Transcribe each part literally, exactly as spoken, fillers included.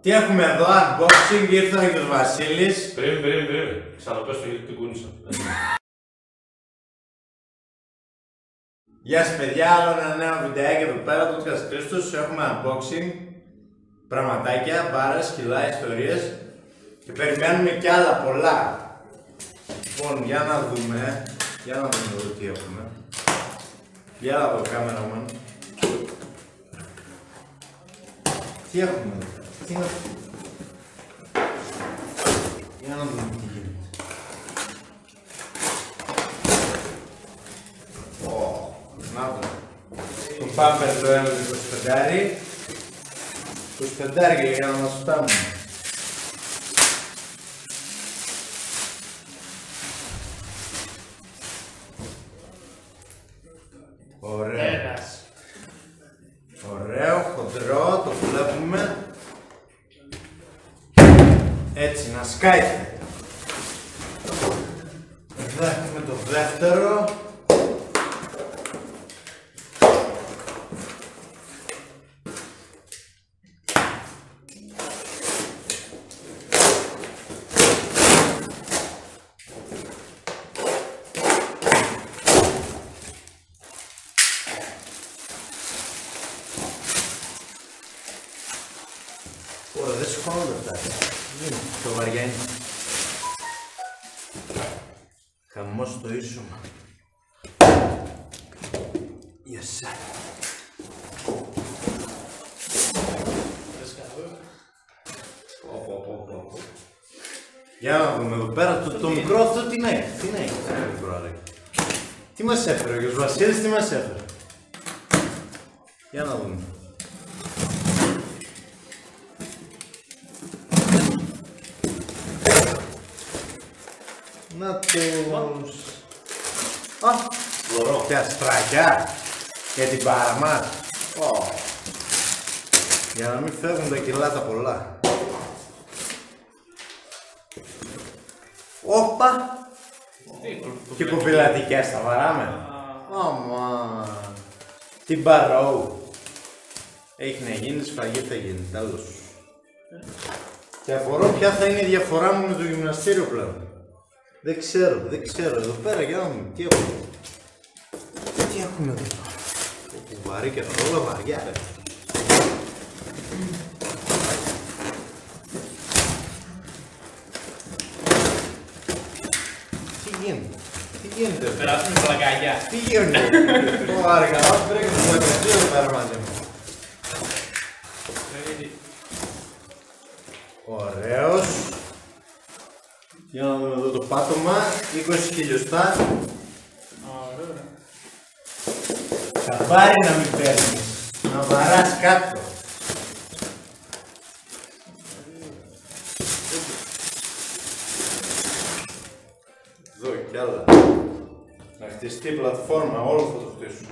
Τι έχουμε εδώ, unboxing, ήρθε ο Άγιος Βασίλης. Πριν, πριν, πριν. Ξαναπες το γιατί την κούνησα. Γεια σας παιδιά, άλλο ένα νέο βιντεάκι εδώ πέρα, το Τούτκας Κρίστος. Έχουμε unboxing, πραγματάκια, μπάρες, κιλά, ιστορίες. Και περιμένουμε κι άλλα πολλά. Λοιπόν, για να δούμε, για να δούμε εδώ τι έχουμε. Για να δω, κάμεραμαν. Τι έχουμε εδώ, τι είναι αυτό. Για να δούμε τι γίνεται. Ω, να δούμε. Το πάμπερ το έμεινε το σπεντάρι. Το σπεντάρι για να μας φτάνουν. Ωραίο. Ωραίο, χοντρό, το βλέπουμε. Έτσι, να σκάει. Εδώ έχουμε το δεύτερο. Ωραία, δεν σηκώνονται αυτά. Το βαριά είναι. Χαμός το ίσωμα. Yes. Για να δούμε εδώ πέρα, το, το μικρό αυτό τι να έχει, τι να έχει αυτό το μικρό ρε. Τι μας έφερε ο Άγιος Βασίλης, τι μας έφερε. Για να δούμε. Να τους... Α, μπορώ πια στρακιά για την πάρα μας. Oh. Για να μην φεύγουν τα κιλά τα πολλά. Όπα! Και κοπηλατικές θα βαράμε. Ωμα! Την παρόου. Έχει να γίνει, σφαγή θα γίνει, τέλος. Και απορώ ποια θα είναι η διαφορά μου με το γυμναστήριο πλέον. Δεν ξέρω, δεν ξέρω. Εδώ πέρα για να δούμε τι έχουμε. Τι έχουμε εδώ. Όπου βαρύ και αυτό, όλα βαριά ρε. Τι γίνεται, τι γίνεται. Περάσουμε πλακάκια. Τι γίνεται. Ωραία, καλά, πρέπει να το πλακαστεί εδώ πέρα μαζί μου. Ωραίος. Για να δούμε εδώ το πάτωμα, είκοσι χιλιοστά. Ωραία. Χαμπάρι να μην παίρνεις, να βαράς κάτω. Εδώ κι άλλα. Να χτιστεί πλατφόρμα, όλο θα το χτίσουν.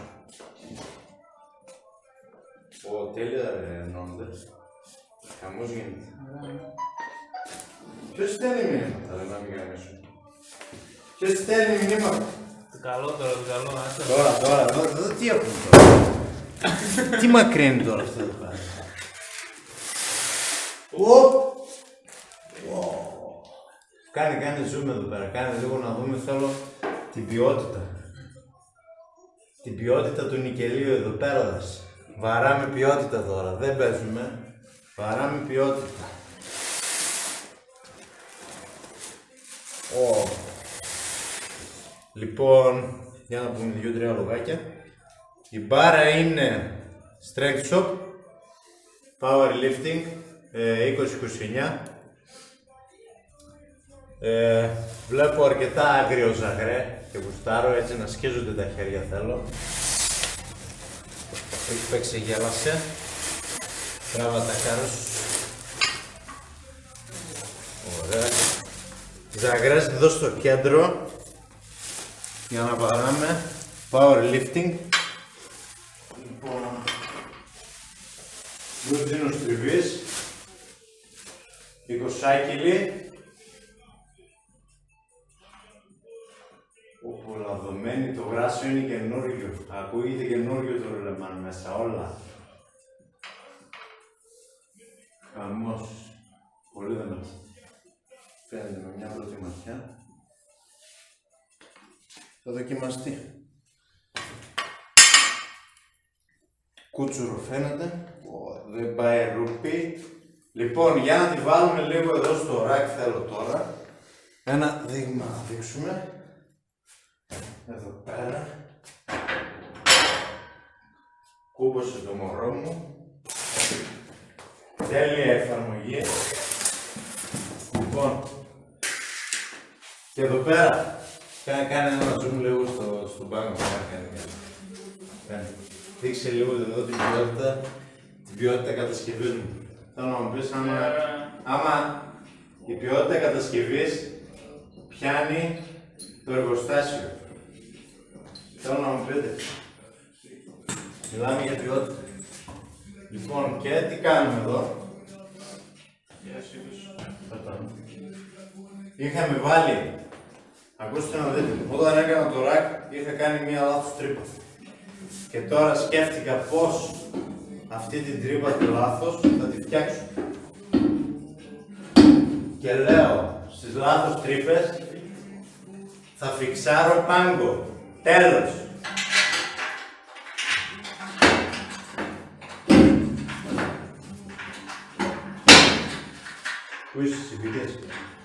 Ω, τέλεια ρε ενώνοντας. Χαμός γίνεται. Ποιος στέλνει μηνύματα, δεν να μην γραμμίσουν. Ποιος στέλνει μηνύματα. Το καλό τώρα, το καλό να είσαι. Τώρα, τώρα, εδώ, εδώ τι έχουμε τώρα. Τι μακρύνει τώρα αυτό εδώ πέρα. Οπ! Κάνε, κάνε zoom εδώ πέρα, κάνε λίγο να δούμε, θέλω την ποιότητα. Την ποιότητα του νικελίου εδώ πέρα. Βαράμε ποιότητα τώρα, δεν παίζουμε. Βαράμε ποιότητα. Oh. Λοιπόν, για να πούμε δύο-τρία λογάκια. Η μπάρα είναι Strength Shop Powerlifting είκοσι είκοσι εννιά. ε, Βλέπω αρκετά άγριο ζαγρέ και γουστάρω, έτσι να σκίζονται τα χέρια θέλω. Έχει παίξει, γέλασε. Τράβα τα κάρος. Ωραία. Ζαγρές εδώ στο κέντρο για να βαράμε powerlifting. Λοιπόν, λούτζινος τριβής, εικοσάκιλοι. Όπου λαδωμένη, το γράσιο είναι καινούριο. Ακούγεται καινούριο το ρολεμάν μέσα όλα. Χαμός. πρώτη ματιά. Θα δοκιμαστεί. Κούτσουρο φαίνεται. Oh, δεν πάει ρουπί. Λοιπόν, για να τη βάλουμε λίγο εδώ στο ρακ θέλω τώρα. Ένα δείγμα να δείξουμε. Εδώ πέρα. Κούμπωσε το μωρό μου. Τέλεια εφαρμογή. Λοιπόν, και εδώ πέρα. Κάνε, κάνε ένα zoom λίγο στο, στον πάγκο. Κάνε, κάνε. Δείξε λίγο εδώ την ποιότητα, την ποιότητα κατασκευής μου. Θέλω να μου πεις άμα, άμα η ποιότητα κατασκευής πιάνει το εργοστάσιο. Θέλω να μου πείτε. Μιλάμε για ποιότητα. Λοιπόν, και τι κάνουμε εδώ. Είχαμε βάλει, ακούστε να δείτε, όταν έκανα το ρακ είχα κάνει μία λάθος τρύπα. Και τώρα σκέφτηκα πώς αυτή την τρύπα του λάθος θα τη φτιάξω. Και λέω στις λάθος τρύπες θα φιξάρω πάγκο. Τέλος. Πού είσαι στις υπηκές?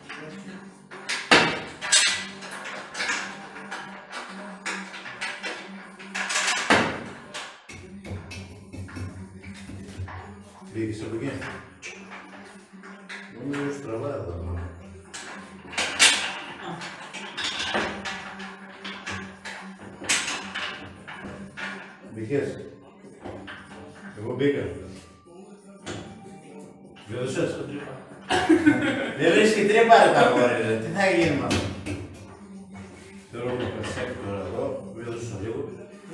Μπήκες από εκεί. Νομίζω στραβά εδώ. Μπήκες. Εγώ μπήκα. Βιώσες. Δεν βρίσκει τρύπα ρε τα κόρη ρε. Τι θα γίνει με αυτό. Θέλω να περσέκω τώρα εδώ. Βιώσες λίγο.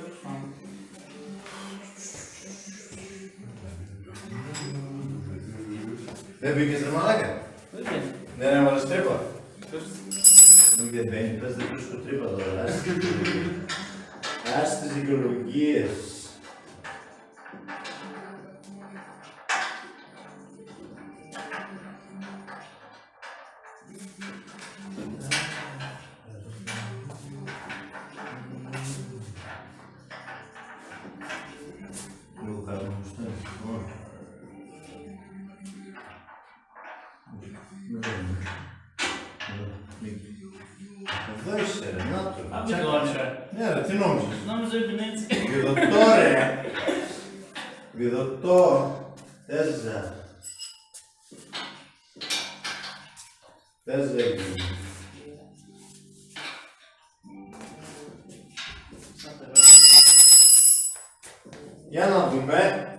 Δεν μπήκες ρε μαλάκα. Δεν έβαλες τρύπα. Δεν μπαίνει, πες δεν βρίσκω τρύπα τώρα. Άσε τις δικαιολογίες. Λίγο καλό μου στέλνει. Εδώ είσαι ρε, να το. Απ' την κόρυρα. Ναι ρε, τι νόμιζες. Νόμιζα ότι είναι έτσι. Βιδωτό ρε. Βιδωτό. Τέζα. Τέζα έγινε. Για να δούμε.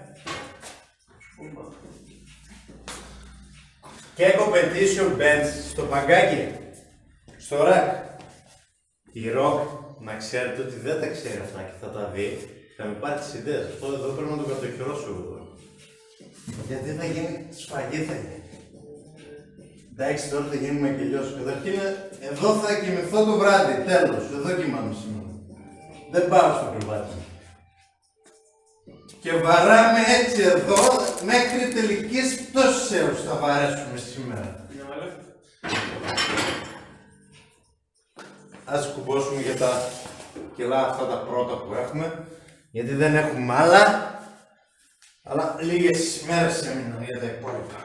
Και competition bench στο παγκάκι. Στο ρακ. Η ροκ, να ξέρετε ότι δεν τα ξέρει αυτά και θα τα δει. Θα με πάρει τις ιδέες. Αυτό εδώ πρέπει να το κατοχυρώσω εγώ. Γιατί θα γίνει σφαγή θα γίνει. Εντάξει, τώρα θα γίνουμε και λιώσω. Καταρχήν, εδώ θα κοιμηθώ το βράδυ. Τέλος. Εδώ κοιμάμαι σήμερα. Δεν πάω στο κρεβάτι. Και βαράμε έτσι εδώ μέχρι τελικής πτώσεως θα βαρέσουμε σήμερα. Ας κουμπώσουμε για τα κιλά αυτά τα πρώτα που έχουμε, γιατί δεν έχουμε άλλα, αλλά λίγες μέρες έμειναν για τα υπόλοιπα.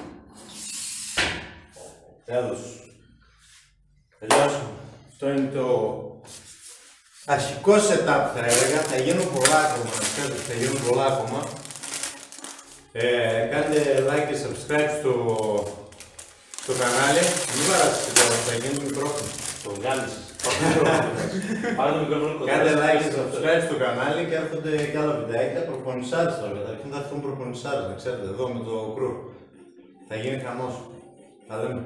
Τέλος. Τελειώσαμε. Αυτό είναι το αρχικό setup θα έλεγα, θα γίνουν πολλά ακόμα, θα γίνουν πολλά ακόμα. Ε, κάντε like και subscribe στο, στο κανάλι. Μην παράσετε τώρα, θα γίνει το μικρόφωνο. Το κάνεις. Πάρε το μικρόφωνο. Κάντε like και subscribe στο κανάλι και έρχονται και άλλα βιντεάκια. Προπονησάρες τώρα, καταρχήν θα έρθουν προπονησάρες, να ξέρετε, εδώ με το κρου. Θα γίνει χαμός. Θα λέμε.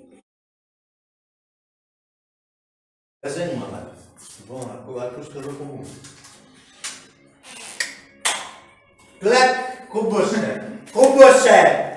Δεν είναι μαλάκα. Λοιπόν, ακούστε εδώ που μου. Κλακ! Κούμπωσε! Κούμπωσε!